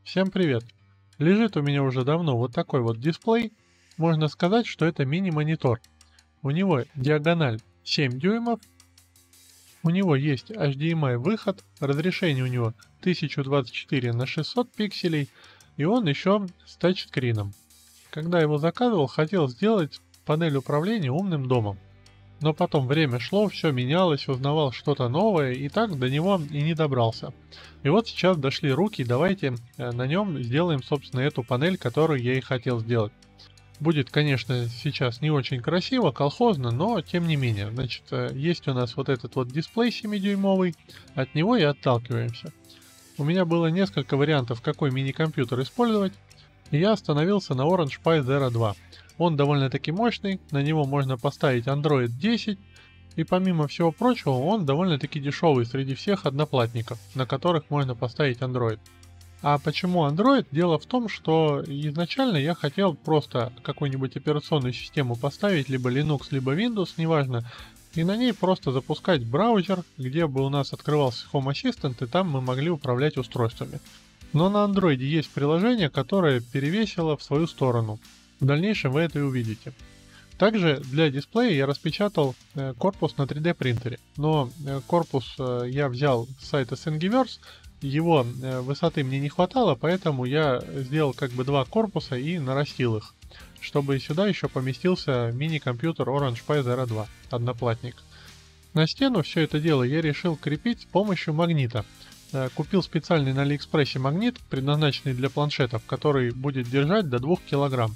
Всем привет! Лежит у меня уже давно вот такой вот дисплей. Можно сказать, что это мини-монитор. У него диагональ 7 дюймов. У него есть HDMI выход. Разрешение у него 1024 на 600 пикселей. И он еще с тачскрином. Когда его заказывал, хотел сделать панель управления умным домом. Но потом время шло, все менялось, узнавал что-то новое, и так до него и не добрался. И вот сейчас дошли руки, давайте на нем сделаем, собственно, эту панель, которую я и хотел сделать. Будет, конечно, сейчас не очень красиво, колхозно, но тем не менее. Значит, есть у нас вот этот вот дисплей 7-дюймовый, от него и отталкиваемся. У меня было несколько вариантов, какой мини-компьютер использовать, и я остановился на Orange Pi Zero 2. Он довольно-таки мощный, на него можно поставить Android 10, и помимо всего прочего, он довольно-таки дешевый среди всех одноплатников, на которых можно поставить Android. А почему Android? Дело в том, что изначально я хотел просто какую-нибудь операционную систему поставить, либо Linux, либо Windows, неважно, и на ней просто запускать браузер, где бы у нас открывался Home Assistant, и там мы могли управлять устройствами. Но на Android есть приложение, которое перевесило в свою сторону. В дальнейшем вы это и увидите. Также для дисплея я распечатал корпус на 3D принтере, но корпус я взял с сайта Thingiverse, его высоты мне не хватало, поэтому я сделал как бы два корпуса и нарастил их, чтобы сюда еще поместился мини-компьютер Orange Pi Zero 2, одноплатник. На стену все это дело я решил крепить с помощью магнита. Купил специальный на Алиэкспрессе магнит, предназначенный для планшетов, который будет держать до 2 кг.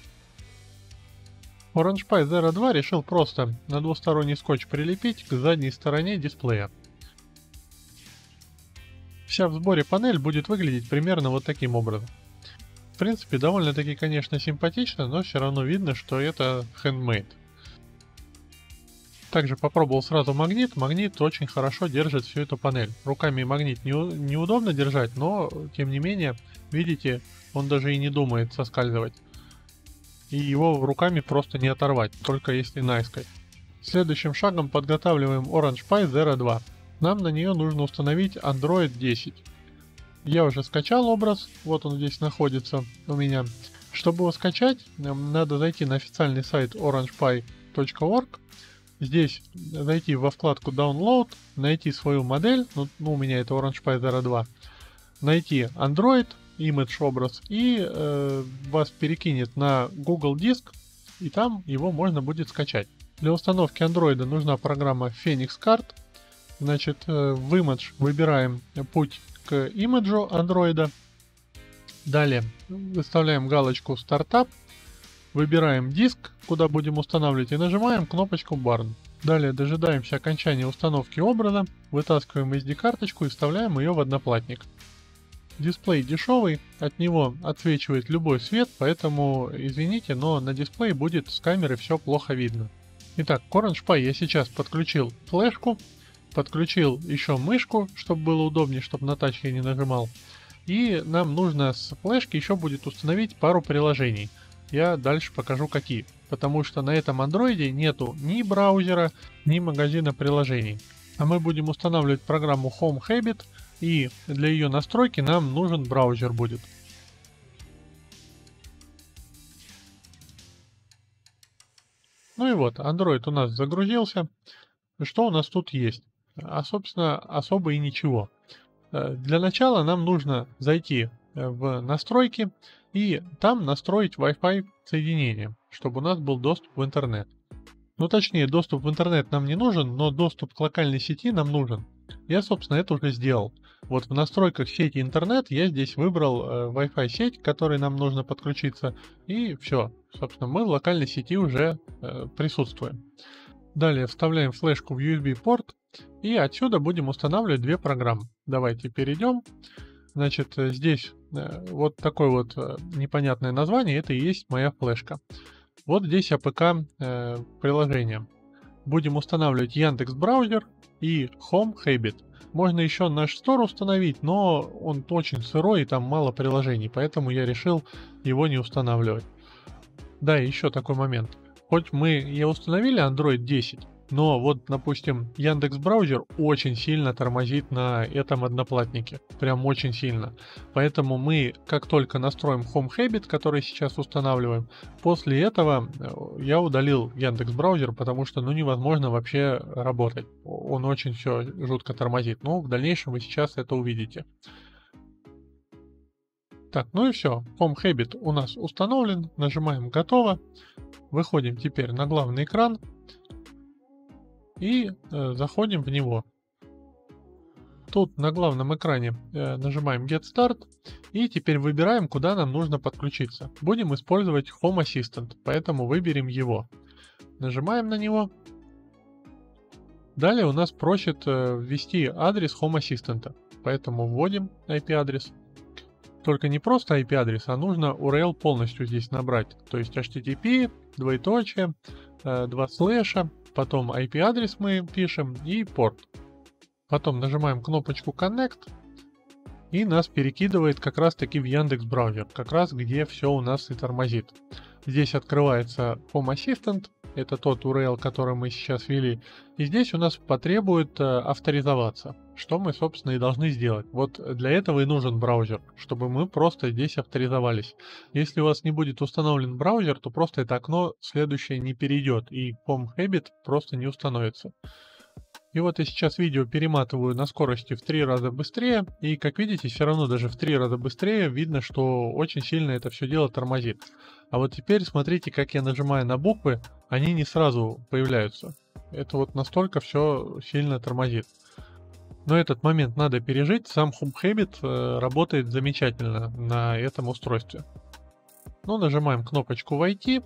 Orange Pi Zero 2 решил просто на двусторонний скотч прилепить к задней стороне дисплея. Вся в сборе панель будет выглядеть примерно вот таким образом. В принципе, довольно-таки, конечно, симпатично, но все равно видно, что это handmade. Также попробовал сразу магнит. Магнит очень хорошо держит всю эту панель. Руками магнит неудобно держать, но тем не менее, видите, он даже и не думает соскальзывать. И его руками просто не оторвать, только если наискось. Следующим шагом подготавливаем Orange Pi Zero 2. Нам на нее нужно установить Android 10. Я уже скачал образ, вот он здесь находится у меня. Чтобы его скачать, нам надо зайти на официальный сайт orangepie.org. Здесь зайти во вкладку Download, найти свою модель, у меня это Orange Pi Zero 2, найти Android, image образ, и вас перекинет на Google диск, и там его можно будет скачать. Для установки Android нужна программа Phoenix Card. Значит, в Image выбираем путь к имиджу Android. Далее выставляем галочку Startup, выбираем диск, куда будем устанавливать, и нажимаем кнопочку Burn. Далее дожидаемся окончания установки образа, вытаскиваем SD-карточку и вставляем ее в одноплатник. Дисплей дешевый, от него отсвечивает любой свет, поэтому извините, но на дисплее будет с камеры все плохо видно. Итак, к Orange Pi я сейчас подключил флешку, подключил еще мышку, чтобы было удобнее, чтобы на тач я не нажимал. И нам нужно с флешки еще будет установить пару приложений. Я дальше покажу какие. Потому что на этом андроиде нету ни браузера, ни магазина приложений. А мы будем устанавливать программу Home Habit, и для ее настройки нам нужен браузер будет. Ну и вот, Android у нас загрузился. Что у нас тут есть? А собственно, особо и ничего. Для начала нам нужно зайти в настройки и там настроить Wi-Fi соединение, чтобы у нас был доступ в интернет. Ну точнее, доступ в интернет нам не нужен, но доступ к локальной сети нам нужен. Я, собственно, это уже сделал. Вот в настройках сети интернет я здесь выбрал Wi-Fi сеть, к которой нам нужно подключиться, и все. Собственно, мы в локальной сети уже присутствуем. Далее вставляем флешку в USB порт, и отсюда будем устанавливать две программы. Давайте перейдем. Значит, здесь вот такое вот непонятное название, это и есть моя флешка. Вот здесь APK приложение. Будем устанавливать Яндекс браузер и Home Habit. Можно еще наш Store установить, но он очень сырой и там мало приложений, поэтому я решил его не устанавливать. Да, еще такой момент. Хоть мы и установили Android 10, Но вот, допустим, Яндекс Браузер очень сильно тормозит на этом одноплатнике. Прям очень сильно. Поэтому мы, как только настроим Home Habit, который сейчас устанавливаем, после этого я удалил Яндекс Браузер, потому что, ну, невозможно вообще работать. Он очень все жутко тормозит. Но в дальнейшем вы сейчас это увидите. Так, ну и все. Home Habit у нас установлен. Нажимаем «Готово». Выходим теперь на главный экран. И заходим в него. Тут на главном экране нажимаем Get Start и теперь выбираем, куда нам нужно подключиться. Будем использовать Home Assistant, поэтому выберем его. Нажимаем на него. Далее у нас просит ввести адрес Home Assistant, поэтому вводим IP-адрес. Только не просто IP-адрес, а нужно URL полностью здесь набрать. То есть HTTP, двоеточие, 2 слэша. Потом IP-адрес мы пишем и порт. Потом нажимаем кнопочку Connect. И нас перекидывает как раз таки в Яндекс Браузер. Как раз где все у нас и тормозит. Здесь открывается Home Assistant. Это тот URL, который мы сейчас ввели. И здесь у нас потребует авторизоваться. Что мы, собственно, и должны сделать. Вот для этого и нужен браузер. Чтобы мы просто здесь авторизовались. Если у вас не будет установлен браузер, то просто это окно следующее не перейдет. И Home Habit просто не установится. И вот я сейчас видео перематываю на скорости в 3 раза быстрее. И как видите, все равно даже в 3 раза быстрее видно, что очень сильно это все дело тормозит. А вот теперь смотрите, как я нажимаю на буквы, они не сразу появляются. Это вот настолько все сильно тормозит. Но этот момент надо пережить. Сам Home Habit работает замечательно на этом устройстве. Ну, нажимаем кнопочку «Войти».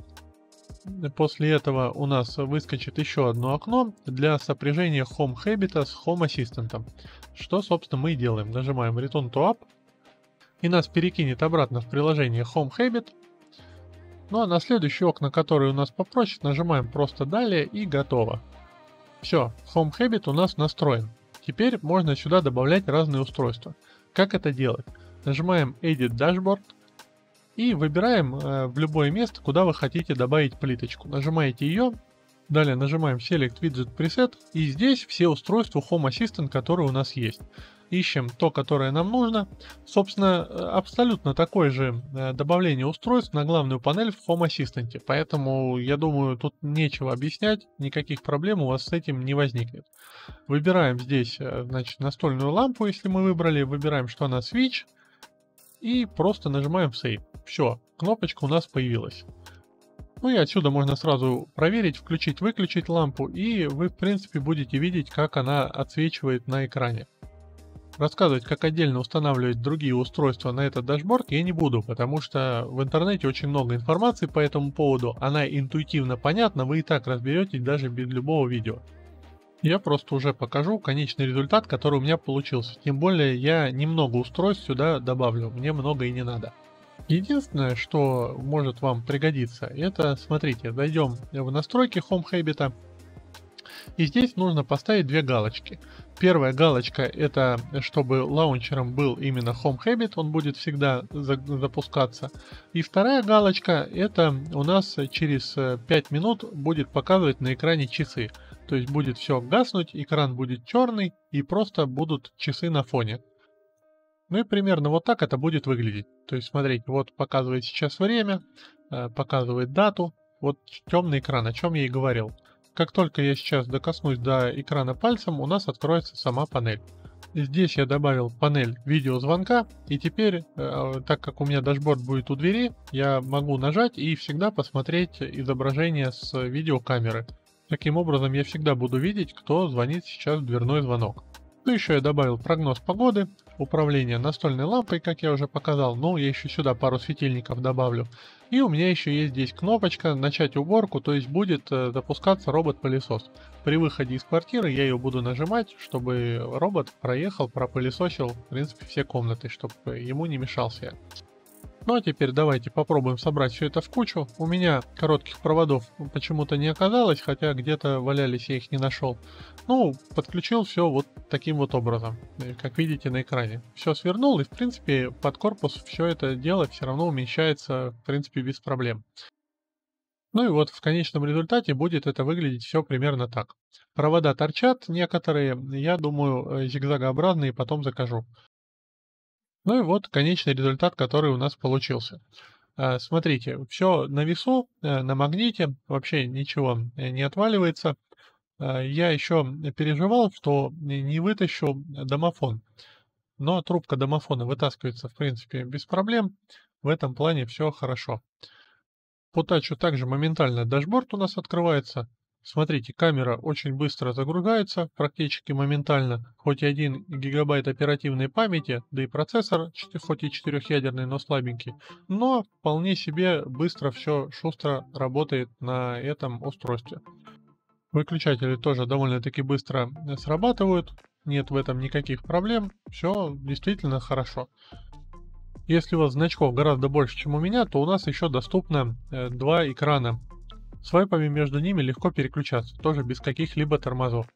После этого у нас выскочит еще одно окно для сопряжения Home Habit с Home Assistant. Что, собственно, мы и делаем. Нажимаем Return to App. И нас перекинет обратно в приложение Home Habit. Ну а на следующие окна, которые у нас попросят, нажимаем просто «Далее» и «Готово». Все, Home Habit у нас настроен. Теперь можно сюда добавлять разные устройства. Как это делать? Нажимаем Edit Dashboard. И выбираем в любое место, куда вы хотите добавить плиточку. Нажимаете ее, далее нажимаем Select Widget Preset, и здесь все устройства Home Assistant, которые у нас есть. Ищем то, которое нам нужно. Собственно, абсолютно такое же добавление устройств на главную панель в Home Assistant. Поэтому, я думаю, тут нечего объяснять, никаких проблем у вас с этим не возникнет. Выбираем здесь, значит, настольную лампу, если мы выбрали. Выбираем, что она Switch. И просто нажимаем Save. Все, кнопочка у нас появилась. Ну и отсюда можно сразу проверить, включить-выключить лампу, и вы, в принципе, будете видеть, как она отсвечивает на экране. Рассказывать, как отдельно устанавливать другие устройства на этот дашборд я не буду, потому что в интернете очень много информации по этому поводу, она интуитивно понятна, вы и так разберетесь даже без любого видео. Я просто уже покажу конечный результат, который у меня получился. Тем более я немного устройств сюда добавлю, мне много и не надо. Единственное, что может вам пригодиться, это, смотрите, зайдем в настройки Home Habit. И здесь нужно поставить две галочки. Первая галочка это чтобы лаунчером был именно Home Habit, он будет всегда запускаться. И вторая галочка это у нас через 5 минут будет показывать на экране часы. То есть будет все гаснуть, экран будет черный и просто будут часы на фоне. Ну и примерно вот так это будет выглядеть. То есть смотрите, вот показывает сейчас время, показывает дату. Вот темный экран, о чем я и говорил. Как только я сейчас докоснусь до экрана пальцем, у нас откроется сама панель. Здесь я добавил панель видеозвонка, и теперь, так как у меня дашборд будет у двери, я могу нажать и всегда посмотреть изображение с видеокамеры. Таким образом я всегда буду видеть, кто звонит сейчас в дверной звонок. Ну еще я добавил прогноз погоды, управление настольной лампой, как я уже показал, но я еще сюда пару светильников добавлю. И у меня еще есть здесь кнопочка «Начать уборку», то есть будет запускаться робот-пылесос. При выходе из квартиры я ее буду нажимать, чтобы робот проехал, пропылесосил, в принципе, все комнаты, чтобы ему не мешался я. Ну а теперь давайте попробуем собрать все это в кучу. У меня коротких проводов почему-то не оказалось, хотя где-то валялись, я их не нашел. Ну, подключил все вот таким вот образом, как видите на экране. Все свернул, и в принципе под корпус все это дело все равно умещается, в принципе, без проблем. Ну и вот в конечном результате будет это выглядеть все примерно так. Провода торчат некоторые, я думаю, зигзагообразные, потом закажу. Ну и вот конечный результат, который у нас получился. Смотрите, все на весу, на магните, вообще ничего не отваливается. Я еще переживал, что не вытащу домофон, но трубка домофона вытаскивается, в принципе, без проблем. В этом плане все хорошо. По тачу также моментально дашборд у нас открывается. Смотрите, камера очень быстро загружается, практически моментально. Хоть и 1 гигабайт оперативной памяти, да и процессор, хоть и четырехъядерный, но слабенький. Но вполне себе быстро все шустро работает на этом устройстве. Выключатели тоже довольно-таки быстро срабатывают. Нет в этом никаких проблем. Все действительно хорошо. Если у вас значков гораздо больше, чем у меня, то у нас еще доступно 2 экрана. Свайпами между ними легко переключаться, тоже без каких-либо тормозов.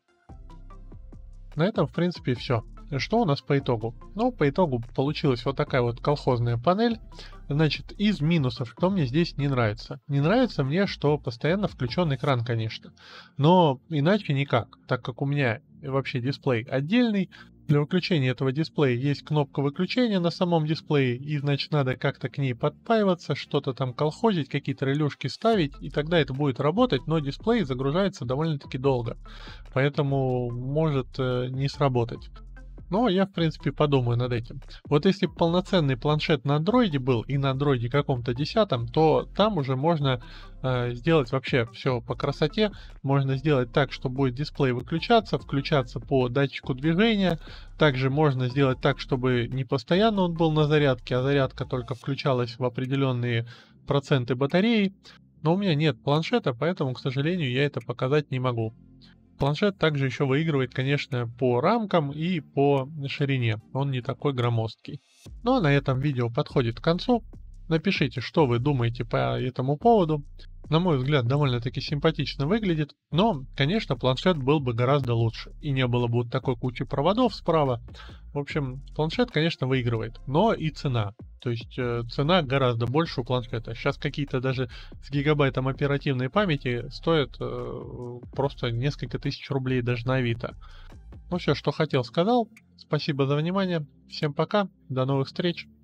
На этом, в принципе, все. Что у нас по итогу? Ну, по итогу получилась вот такая вот колхозная панель. Значит, из минусов, что мне здесь не нравится? Не нравится мне, что постоянно включен экран, конечно. Но иначе никак, так как у меня вообще дисплей отдельный. Для выключения этого дисплея есть кнопка выключения на самом дисплее, и значит надо как-то к ней подпаиваться, что-то там колхозить, какие-то релюшки ставить, и тогда это будет работать, но дисплей загружается довольно-таки долго, поэтому может не сработать. Но я, в принципе, подумаю над этим. Вот если бы полноценный планшет на андроиде был и на андроиде каком-то 10, то там уже можно сделать вообще все по красоте. Можно сделать так, что будет дисплей выключаться, включаться по датчику движения. Также можно сделать так, чтобы не постоянно он был на зарядке, а зарядка только включалась в определенные проценты батареи. Но у меня нет планшета, поэтому, к сожалению, я это показать не могу. Планшет также еще выигрывает, конечно, по рамкам и по ширине. Он не такой громоздкий. Ну а на этом видео подходит к концу. Напишите, что вы думаете по этому поводу. На мой взгляд, довольно-таки симпатично выглядит, но, конечно, планшет был бы гораздо лучше. И не было бы вот такой кучи проводов справа. В общем, планшет, конечно, выигрывает, но и цена. То есть цена гораздо больше у планшета. Сейчас какие-то даже с гигабайтом оперативной памяти стоят просто несколько тысяч рублей даже на Авито. Ну все, что хотел, сказал. Спасибо за внимание. Всем пока. До новых встреч.